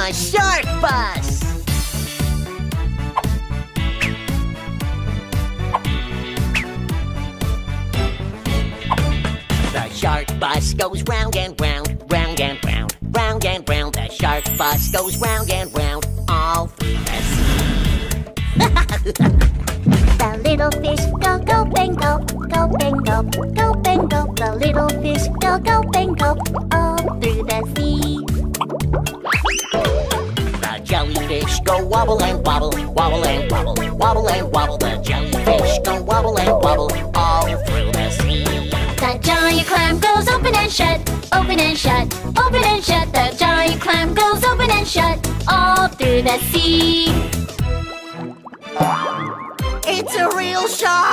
my shark bus! The shark bus goes round and round, round and round, round and round. The shark bus goes round and round, all through the sea. The little fish go, go, bang, go, go, bang, go, go, bang, go. The little fish go, go, bang, go, all through the sea. The jellyfish go wobble and wobble, wobble and wobble, wobble and wobble. The jellyfish go wobble and wobble, all through the sea. The giant clam goes open and shut, open and shut, open and shut. The giant clam goes open and shut, all through the sea. It's a real shark!